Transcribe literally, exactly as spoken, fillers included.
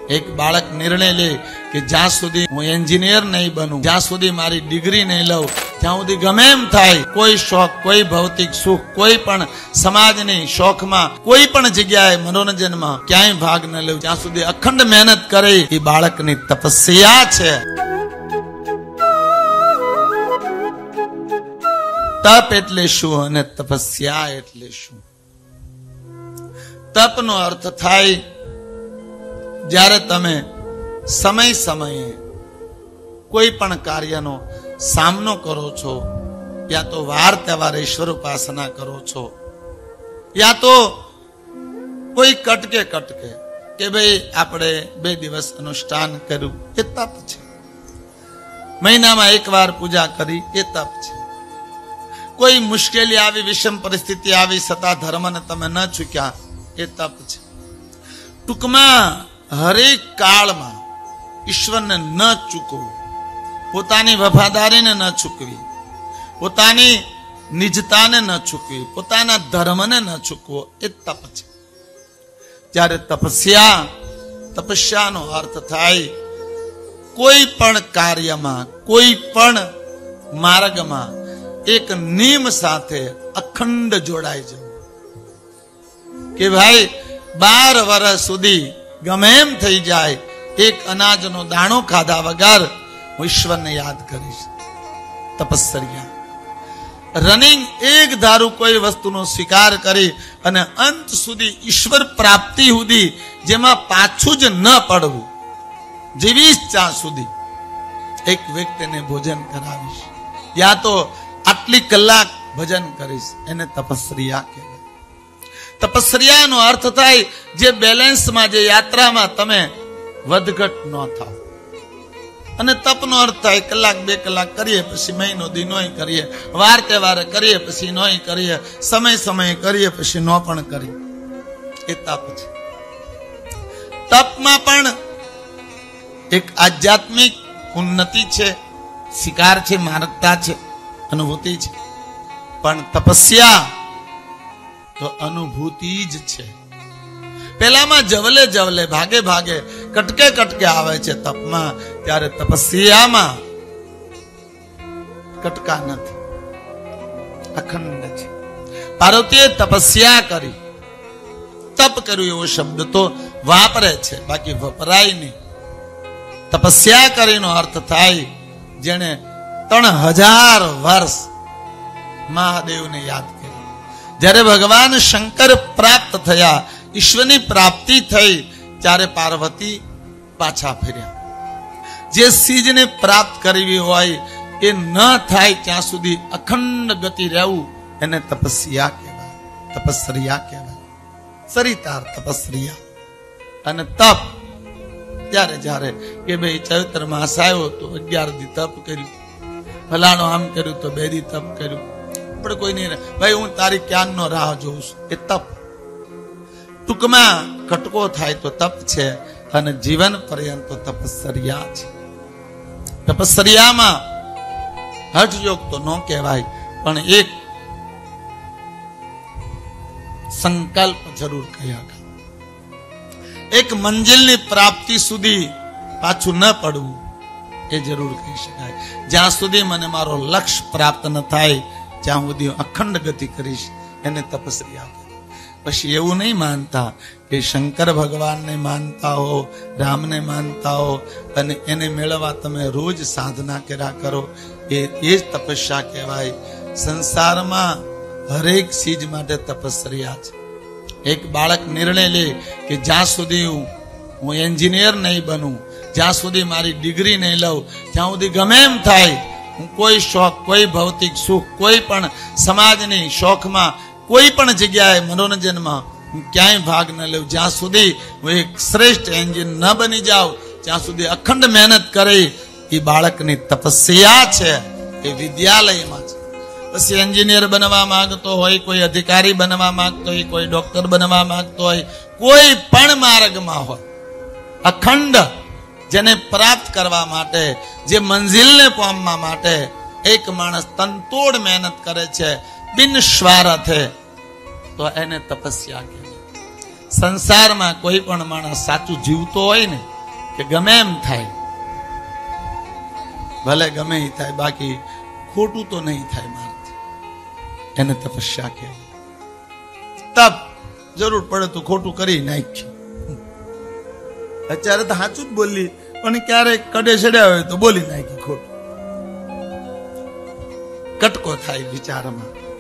એક બાળક નિર્ણય લે કે જ્યાં સુધી હું એન્જિનિયર નહીં બનું, જ્યાં સુધી મારી ડિગ્રી નહીં લઉં, ત્યાં સુધી ગમે એમ થાય, કોઈ શોખ, કોઈ ભૌતિક સુખ, કોઈ પણ સમાજની શોખમાં, કોઈ પણ જગ્યાએ મનોરંજનમાં ક્યાંય ભાગ ન લેવું, જ્યાં સુધી અખંડ મહેનત કરે, એ બાળકની તપસ્યા છે. તપ એટલે શું અને તપસ્યા એટલે શું? તપનો અર્થ થાય જ્યારે તમે સમય સમયે કોઈ પણ કાર્યનો સામનો કરો છો, યા તો વાર તહેવાર ઈશ્વર ઉપાસના કરો છો, યા તો કોઈ કટકે કટકે કે ભાઈ આપણે બે દિવસ અનુષ્ઠાન કર્યું, એ તપ છે. મહિનામાં એક વાર પૂજા કરી, એ તપ છે. કોઈ મુશ્કેલી આવી, વિષમ પરિસ્થિતિ આવી, છતાં ધર્મને તમે ન ચૂક્યા, એ તપ છે. ટૂંકમાં હરેક કાળમાં ઈશ્વરને ન ચૂકવું, પોતાની વફાદારીને ન ચૂકવી, પોતાની નિજતાને ન ચૂકવી, પોતાના ધર્મને ન ચૂકવો, એ તપ છે. જ્યારે તપસ્યા, તપસ્યાનો અર્થ થાય કોઈ પણ કાર્યમાં, કોઈ પણ માર્ગમાં એક નિયમ સાથે અખંડ જોડાઈ જવું કે ભાઈ બાર વર્ષ સુધી ગમે એમ થઈ જાય, એક અનાજનો દાણો ખાધા વગર હું ઈશ્વરને યાદ કરીશ. તપસ્યા. રનિંગ એક ધારું કોઈ વસ્તુનો સ્વીકાર કરી અને અંત સુધી ઈશ્વર પ્રાપ્તિ સુધી જેમાં પાછું જ ન પડવું, જીવીશ ત્યાં સુધી એક વ્યક્તિને ભોજન કરાવીશ, યા તો આટલી કલાક ભજન કરીશ, એને તપસ્યા કહેવાય. તપસ્યાનો અર્થ થાય જે બેલેન્સમાં, જે યાત્રામાં તમે વધઘટ ન થાવ. અને તપનો અર્થ થાય કલાક બે કલાક કરીએ, પછી મહિનો દી નોય કરીએ, વાર તહેવારે કરીએ, પછી નોય કરીએ, સમય સમય કરીએ, પછી નો પણ કરીએ, એ તપ છે. તપમાં પણ એક આધ્યાત્મિક ઉન્નતિ છે, શિકાર છે, માર્ગતા છે, અનુભૂતિ છે. પણ તપસ્યા તો અનુભૂતિ જ છે. પેલામાં જવલે જવલે, ભાગે ભાગે, કટકે કટકે આવે છે તપમાં, ત્યારે તપસ્યામાં કટકા નથી, અખંડ છે. પાર્વતીએ તપસ્યા કરી, તપ કર્યું એવો શબ્દ તો વાપરે છે, બાકી વપરાય નહીં. તપસ્યા કરીનો અર્થ થાય જેને ત્રણ હજાર વર્ષ મહાદેવને યાદ કર્યું. જ્યારે ભગવાન શંકર પ્રાપ્ત થયા, ઈશ્વરની પ્રાપ્તિ થઈ, ત્યારે પાર્વતી પાછા ફર્યા. જે સીજને પ્રાપ્ત કરવી હોય એ ન થાય ત્યાં સુધી અખંડ ગતિ રહેવું, એને તપસ્યા કહેવાય, તપસ્યા કહેવાય. સરિતાર તપસ્યા. અને તપ ત્યારે જ્યારે કે ભાઈ ચૈત્ર માસ આવ્યો તો અગિયાર દી તપ કર્યું, ફલાણો આમ કર્યું તો બે દી તપ કર્યું, પણ કોઈ નહીં, ભાઈ હું તારી ક્યાંનો રાહ જોઉં છું, એ તપ. ટૂંકમાં કટકો થાય તો તપ છે, અને જીવન પર્યંત તપસ્યા છે. તપસ્યામાં હઠયોગ તો ન કહેવાય, પણ એક સંકલ્પ જરૂર કહ્યા, એક મંજિલની પ્રાપ્તિ સુધી પાછું ન પડવું, એ જરૂર કહી શકાય. જ્યાં સુધી મને મારો લક્ષ્ય પ્રાપ્ત ન થાય ત્યાં સુધી અખંડ ગતિ કરીશ, એને તપસ્યા. પછી એવું નહીં માનતા કે શંકર ભગવાનને માનતા હો, રામને માનતા હો, અને એને મેળવવા તમે રોજ સાધના કર્યા કરો, એ એ જ તપસ્યા કહેવાય. સંસારમાં હરેક ચીજ માટે તપસ્યા છે. એક બાળક નિર્ણય લે કે જ્યાં સુધી હું હું એન્જિનિયર નહીં બનું, જ્યાં સુધી મારી ડિગ્રી નહીં લઉં, ત્યાં સુધી ગમે એમ થાય, હું કોઈ શોખ, કોઈ ભૌતિક સુખ, કોઈ પણ સમાજની શોખમાં, કોઈ પણ જગ્યાએ મનોરંજનમાં હું ક્યાંય ભાગ ન લેવું, જ્યાં સુધી હું એક શ્રેષ્ઠ એન્જિન ન બની જાઉં, ત્યાં સુધી અખંડ મહેનત કરે, એ બાળકની તપસ્યા છે. એ વિદ્યાલયમાં છે. પછી એન્જિનિયર બનવા માંગતો હોય, કોઈ અધિકારી બનવા માંગતો હોય, કોઈ ડોક્ટર બનવા માંગતો હોય, કોઈ પણ માર્ગમાં હોય, અખંડ જેને પ્રાપ્ત કરવા માટે, જે મંજિલને પામવા માટે એક માણસ તનતોડ મહેનત કરે છે બિન સ્વાર્થે, તો એને તપસ્યા કહેવાય. સંસારમાં કોઈ પણ માણસ સાચું જીવતો હોય ને કે ગમે એમ થાય, ભલે ગમે એ થાય, બાકી ખોટું તો નહીં થાય મારાથી. એને તપસ્યા કહેવાય. તપ જરૂર પડે તો ખોટું કરી નાખ્યું. અત્યારે તો સાચું જ બોલી, પણ ક્યારેક કડે ચડ્યા હોય તો બોલી નાખી ખોટું. કટકો થાય વિચારમાં.